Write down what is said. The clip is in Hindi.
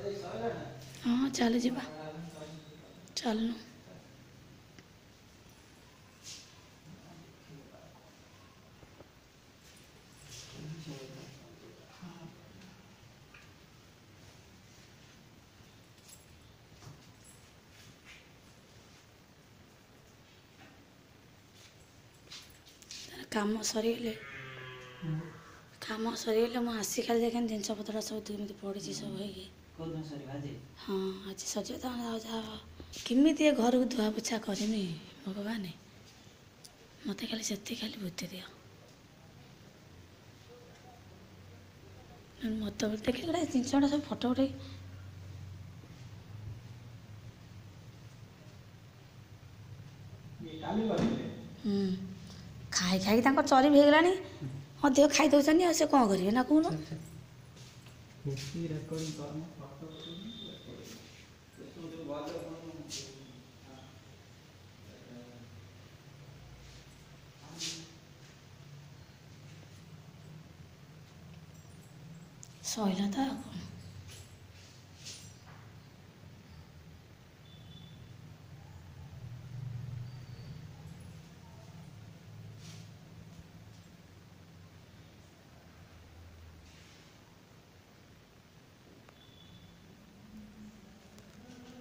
हाँ चल जा चलनु काम सरीगले काम सरीगले मुझे आसी खाली देखे जिनस पतर सब केमी पड़ी सब हाँ आज सजता केमी घर को धुआ पोछा करमी भगवान मत खाली से खाली बुद्धि दियो मत देख जिनसा सब फटो उठे खाई खाई चरी भी होगला अधिक खाई दौरान से कौन करेंगे ना कौन सैला तो